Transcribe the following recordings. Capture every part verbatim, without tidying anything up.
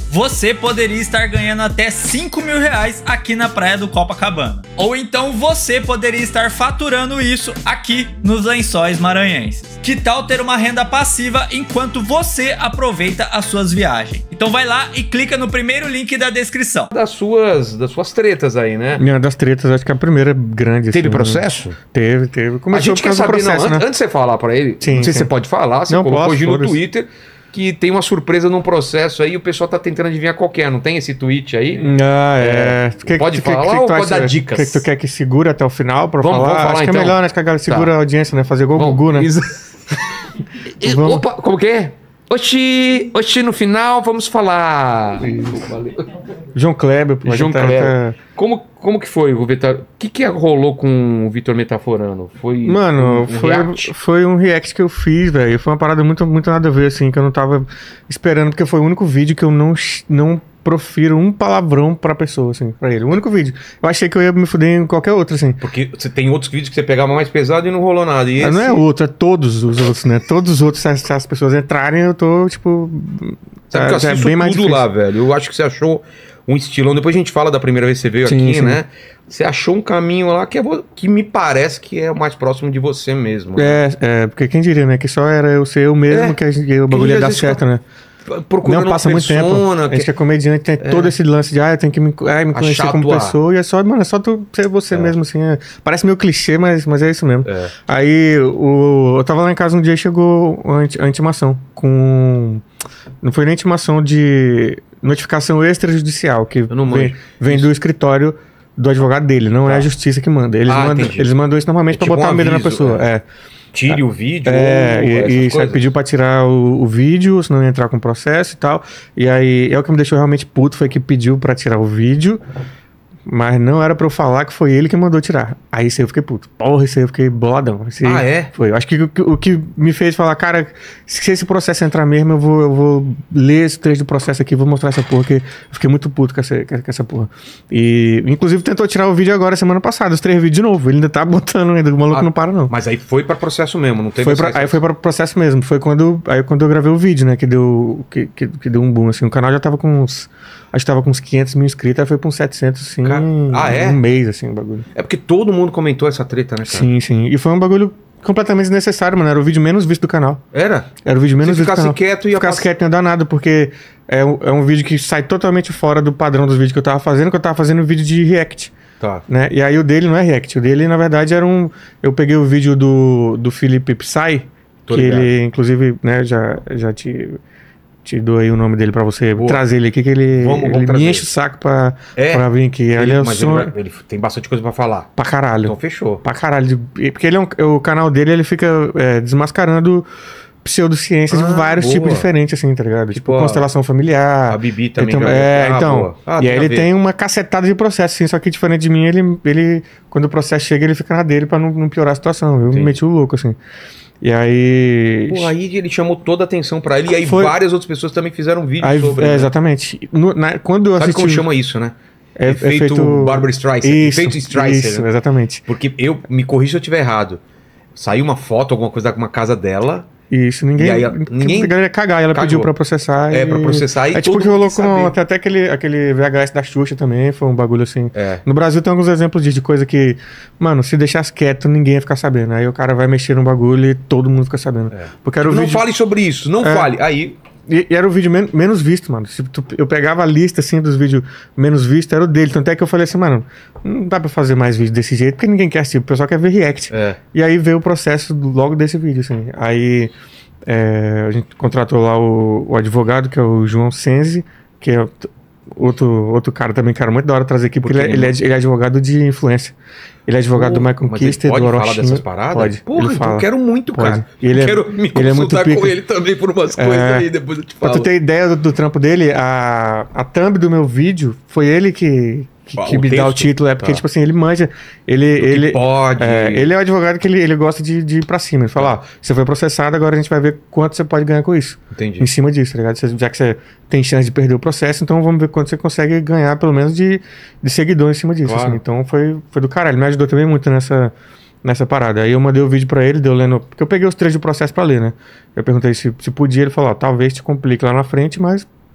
você poderia estar ganhando até cinco mil reais aqui na praia do Copacabana. Ou então você poderia estar faturando isso aqui nos Lençóis Maranhenses. Que tal ter uma renda passiva enquanto você aproveita as suas viagens? Então vai lá e clica no primeiro link da descrição. Das suas, das suas tretas aí, né? Minha das tretas, acho que a primeira grande. Teve assim, processo? Né? Teve, teve. Começou a gente quer saber, processo, não, né? antes de você falar pra ele, sim, não sei sim. se você pode falar, você não colocou posso, hoje no foda-se. Twitter que tem uma surpresa num processo aí e o pessoal tá tentando adivinhar qual que é, não tem esse tweet aí? Ah, é. é. Que, pode que, falar que, que, ou pode dar dicas? Que, que tu quer que segure até o final pra vamos, falar? Vamos falar acho então. que é melhor, né? Acho que a galera segura tá. a audiência, né? Fazer igual o Gugu, né? Vamos... Opa, como que é? Oxi, oxi, no final vamos falar. João Kleber, pô. João tá, Kleber. tá... Como, como que foi o Vitor? O que, que rolou com o Vitor Metaforando? Foi Mano, um, um foi, react? foi um react que eu fiz, velho. Foi uma parada muito, muito nada a ver, assim, que eu não tava esperando, porque foi o único vídeo que eu não, não profiro um palavrão pra pessoa, assim, pra ele. O único vídeo. Eu achei que eu ia me fuder em qualquer outro, assim. Porque você tem outros vídeos que você pegava mais pesado e não rolou nada. E esse... Não é outro, é todos os outros, né? Todos os outros, se as, se as pessoas entrarem, eu tô, tipo... Sabe que eu assisto é bem mais tudo difícil. lá, velho. Eu acho que você achou um estilão. Depois a gente fala da primeira vez que você veio sim, aqui, sim. né? Você achou um caminho lá que, é, que me parece que é o mais próximo de você mesmo. Né? É, é, porque quem diria, né? Que só era eu ser eu mesmo, É, que, a, que o bagulho ia dar certo, né? Procurando não, passa muito tempo. persona, A gente que é comediante tem É. todo esse lance de, ah, eu tenho que me, ah, me conhecer Achar como tua- pessoa. E é só, mano, é só tu ser você É. mesmo, assim. é. Parece meio clichê, mas, mas é isso mesmo. É. Aí, o, eu tava lá em casa um dia e chegou a, inti- a intimação com... Não foi nem intimação de notificação extrajudicial, que Eu não vem, manjo. vem do escritório do advogado dele, não Tá. é a justiça que manda. Eles, Ah, mandam, entendi. eles mandam isso normalmente É pra tipo botar um medo na aviso, pessoa. é. É. Tire o vídeo. É, ou e, essas e isso aí coisas. pediu pra tirar o, o vídeo, senão ia entrar com processo e tal. E aí, é o que me deixou realmente puto, foi que pediu pra tirar o vídeo, mas não era pra eu falar que foi ele que mandou tirar. Aí isso aí eu fiquei puto. Porra, isso aí eu fiquei boladão. Isso aí Ah, é? Foi. Eu acho que o, que o que me fez falar, cara, se esse processo entrar mesmo, eu vou, eu vou ler esse trecho do processo aqui, vou mostrar essa porra, que eu fiquei muito puto com essa, com essa porra. E, inclusive, tentou tirar o vídeo agora, semana passada, os três vídeos de novo. Ele ainda tá botando ainda, o maluco Ah, não para, não. Mas aí foi pra processo mesmo, não teve Foi pra, essa- aí foi para processo mesmo. Foi quando, aí quando eu gravei o vídeo, né? Que deu, que, que, que deu um boom, assim. O canal já tava com uns... Acho que tava com uns quinhentos mil inscritos, aí foi pra uns setecentos, assim, Cara, ah, é? um mês, assim, o bagulho. É porque todo mundo comentou essa treta, né, cara? Sim, sim. E foi um bagulho completamente desnecessário, mano. Era o vídeo menos visto do canal. Era? Era o vídeo menos Se visto do ficasse canal. quieto, ia Se ficasse pass- quieto, não ia dar nada, porque é, um- é um vídeo que sai totalmente fora do padrão dos vídeos que eu tava fazendo, que eu tava fazendo um vídeo de react. Tá. Né? E aí o dele não é react, o dele na verdade era um... Eu peguei o vídeo do, do Felipe Psy, Tô que ligado. ele inclusive, né, já, já te, te dou aí o nome dele pra você Boa. trazer ele aqui, que ele, Vamos- vamos ele trazer. me enche o saco pra, É? pra vir aqui. Ele, Ele, é o mas som... ele, vai- ele tem bastante coisa pra falar. pra caralho. Então fechou. Pra caralho. de- Porque ele é um, o canal dele, ele fica é, desmascarando pseudociências Ah, de vários boa. tipos diferentes, assim, tá ligado? Tipo, Tipo a- constelação familiar. A Bibi também. Então, já- é, Ah, então. boa. Ah, e tem aí a ele ver. tem uma cacetada de processo, assim, só que diferente de mim, ele, ele quando o processo chega, ele fica na dele pra não, não piorar a situação. Eu Entendi. me meti o louco, assim. E aí. Pô, aí ele chamou toda a atenção pra ele e aí Foi- várias outras pessoas também fizeram vídeo aí sobre. é, né? exatamente. No- na- quando eu Sabe assisti. como chama isso, né? É, efeito Barbra Streisand. Isso, Efeito Streisand, isso, né? exatamente. Porque eu, me corrija se eu estiver errado. Saiu uma foto, alguma coisa da uma casa dela. Isso, ninguém. E aí, a- ninguém A galera ia cagar, ela cagou. pediu pra processar. É, e... pra processar e É tipo todo que rolou mundo quis com. saber. Tem até aquele, aquele V H S da Xuxa também, foi um bagulho assim. É. No Brasil tem alguns exemplos disso, de coisa que, mano, se deixasse quieto, ninguém ia ficar sabendo. Aí o cara vai mexer no bagulho e todo mundo fica sabendo. É. Porque era o Não vídeo. fale sobre isso, não É. fale. Aí, E, e era o vídeo men menos visto, mano. Se tu- eu pegava a lista, assim, dos vídeos menos vistos, era o dele. Tanto é que eu falei assim, mano, não dá pra fazer mais vídeo desse jeito, porque ninguém quer assistir, o pessoal quer ver react. é. E aí veio o processo do- logo desse vídeo, assim. Aí é, a gente contratou lá o, o advogado, que é o João Senzi, que é outro, outro cara também, cara, muito da hora trazer aqui, porque Porque ele, é- ele, é, ele é advogado de influência. Ele é advogado do Michael Mas ele Kister, pode do falar Orochinha. dessas paradas? Pode, Porra, ele então fala. eu quero muito, Pode. cara. E ele é- quero me ele é muito consultar com pica. ele também por umas É. coisas aí, depois eu te Pra falo. tu ter ideia do, do trampo dele, a, a thumb do meu vídeo foi ele que, que, Ah, que o me dá o texto? título. É porque, Tá. tipo assim, ele manja. Ele, Do que ele, pode. é, ele é o advogado que ele, ele gosta de, de ir pra cima. Ele fala: ó, você foi processado, agora a gente vai ver quanto você pode ganhar com isso. Entendi. Em cima disso, tá ligado? Você- já que você tem chance de perder o processo, então vamos ver quanto você consegue ganhar, pelo menos, de, de seguidor em cima disso. Claro. assim. Então foi, foi do caralho. Ele me ajudou também muito nessa, nessa parada. Aí eu mandei o vídeo pra ele, deu lendo. Porque eu peguei os trechos do processo pra ler, né? Eu perguntei se, se podia, ele falou: ó, talvez te complique lá na frente, mas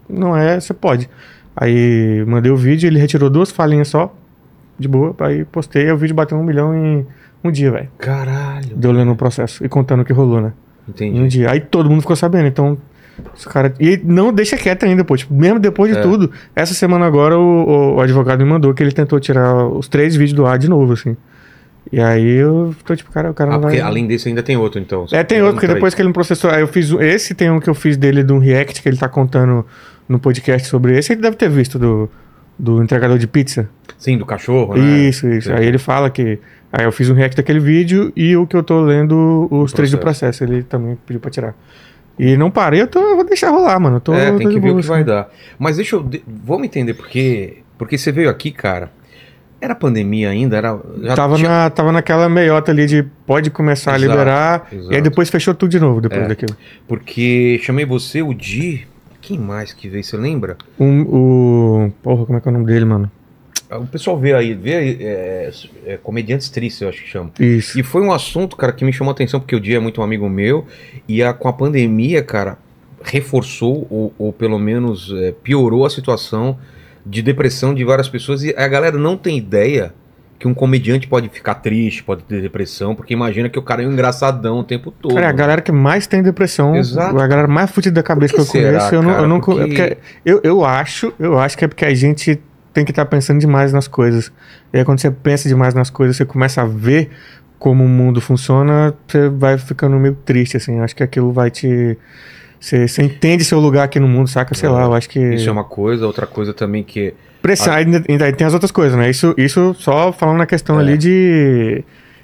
não é, você pode. Aí mandei o vídeo, ele retirou duas falinhas só, de boa, aí postei, aí o vídeo bateu um milhão em um dia, velho. Caralho. Deu lendo o processo e contando o que rolou, né? Entendi. Em um dia. Aí todo mundo ficou sabendo, então... Os cara... E não deixa quieto ainda, pô. Tipo, mesmo depois de É. tudo, essa semana agora o, o advogado me mandou que ele tentou tirar os três vídeos do ar de novo, assim. E aí eu tô tipo, cara, o cara Ah, não porque vai... além desse ainda tem outro, então. É, tem outro, porque depois que ele me processou... Aí eu fiz... Esse tem um que eu fiz dele de um react que ele tá contando no podcast sobre esse. Ele deve ter visto do, do entregador de pizza. Sim, do cachorro, né? Isso, isso. Sim. Aí ele fala que... Aí eu fiz um react daquele vídeo e o que eu tô lendo, os três do processo. Ele também pediu pra tirar. E não parei, eu, tô, eu vou deixar rolar, mano. Eu tô, É, eu tô tem de que ver boa, o que assim. vai dar. Mas deixa eu... de- Vamos entender porque... Porque você veio aqui, cara... Era pandemia ainda? Era... já Tava, tinha- na, tava naquela meiota ali de pode começar Exato, a liberar. exato. E aí depois fechou tudo de novo, depois É. daquilo. Porque chamei você, o Di... Quem mais que veio, você lembra? Um, o... Porra, como é que é o nome dele, mano? O pessoal vê aí, vê aí, é, é, comediantes tristes, eu acho que chama. Isso. E foi um assunto, cara, que me chamou a atenção, porque o Di é muito um amigo meu, e a, com a pandemia, cara, reforçou, ou, ou pelo menos é, piorou a situação de depressão de várias pessoas, e a galera não tem ideia que um comediante pode ficar triste, pode ter depressão, porque imagina que o cara é um engraçadão o tempo todo. Cara, é a galera que mais tem depressão, Exato. a galera mais fudida da cabeça que, que eu conheço, será, eu não, cara? eu não Porque- é porque eu, eu acho, eu acho que é porque a gente tem que estar pensando demais nas coisas. E aí quando você pensa demais nas coisas, você começa a ver como o mundo funciona, você vai ficando meio triste, assim. Acho que aquilo vai te... Você, você entende seu lugar aqui no mundo, saca? Sei É, lá, eu acho que... Isso é uma coisa, outra coisa também que... Pressão, ainda, ainda tem as outras coisas, né? Isso, isso só falando na questão É. ali de...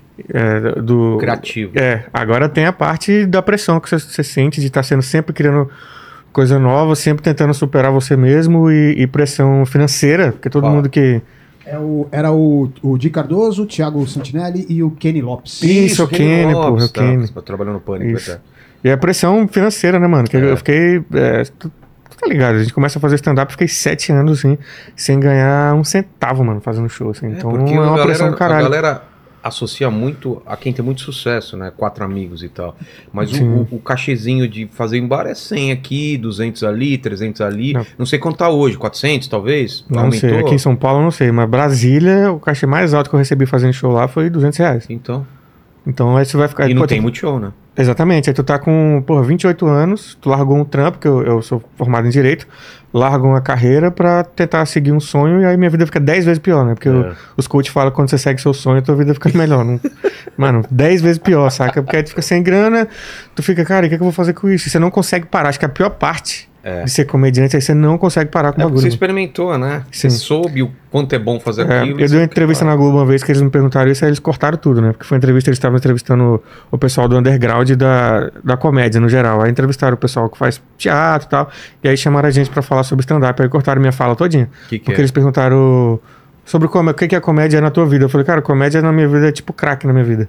é, do... Criativo. É, agora tem a parte da pressão que você, você sente de estar sendo sempre criando coisa nova, sempre tentando superar você mesmo e, e pressão financeira, porque todo Fala. mundo que... É o, era o, o Di Cardoso, o Thiago Santinelli e o Kenny Lopes. Isso, o Kenny, Lopes, porra, o tá, Kenny. tá trabalhando no Pânico, Isso. até. E a pressão financeira, né, mano? Que É. eu fiquei... É, tu, tu tá ligado? A gente começa a fazer stand-up, fiquei sete anos, assim, sem ganhar um centavo, mano, fazendo show, assim. É, Então porque é uma a pressão do galera, a caralho. galera associa muito a quem tem muito sucesso, né? Quatro amigos e tal. Mas o, Sim. o, o cachezinho de fazer em bar é cem aqui, duzentos ali, trezentos ali. Não, Não. sei quanto tá hoje, quatrocentos talvez? Não Aumentou? sei, aqui em São Paulo eu não sei, mas Brasília, o cachê mais alto que eu recebi fazendo show lá foi duzentos reais. Então. Então aí você vai ficar... E não pô, tem tu- muito show, né? Exatamente, aí tu tá com, porra, vinte e oito anos, tu largou um trampo, que eu, eu sou formado em Direito, largo uma carreira pra tentar seguir um sonho e aí minha vida fica dez vezes pior, né? Porque É. o- os coaches falam que quando você segue seu sonho, tua vida fica melhor. Não... Mano, dez vezes pior, saca? Porque aí tu fica sem grana, tu fica, cara, o que, é que eu vou fazer com isso? E você não consegue parar, acho que a pior parte É. de ser comediante aí você não consegue parar com É o porque bagulho. você experimentou, né? Você Sim. soube o quanto é bom fazer É, aquilo. eu dei uma entrevista na na Globo uma vez que eles me perguntaram isso, aí eles cortaram tudo, né? Porque foi uma entrevista, eles estavam entrevistando o, o pessoal do underground e da, da comédia no geral. Aí entrevistaram o pessoal que faz teatro e tal, e aí chamaram a gente pra falar sobre stand-up, aí cortaram minha fala todinha. Que que porque é? eles perguntaram sobre como, o que que a comédia é na tua vida. Eu falei, cara, comédia na minha vida é tipo crack na minha vida.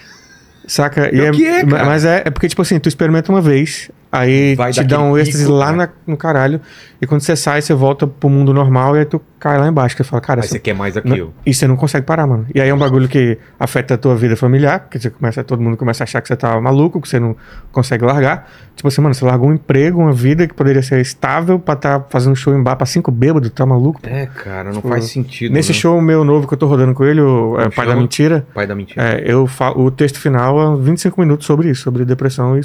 Saca? E É o que é, cara? Mas é, é porque, tipo assim, tu experimenta uma vez, aí Vai te dar dá um aquele êxtase pico, lá né? na- no caralho, e quando você sai, você volta pro mundo normal, e aí tu cai lá embaixo, que você fala, cara, Aí essa você quer mais não- aquilo. e você não consegue parar, mano. E aí é um bagulho que afeta a tua vida familiar, porque você começa, todo mundo começa a achar que você tá maluco, que você não consegue largar. Tipo assim, mano, você largou um emprego, uma vida que poderia ser estável pra tá fazendo show em bar pra cinco bêbados, tá maluco? É, cara, não Tipo, faz sentido. Nesse né? show meu novo que eu tô rodando com ele, o é, Como Pai chama? da Mentira, Pai da mentira. é, eu falo, o texto final é vinte e cinco minutos sobre isso, sobre depressão e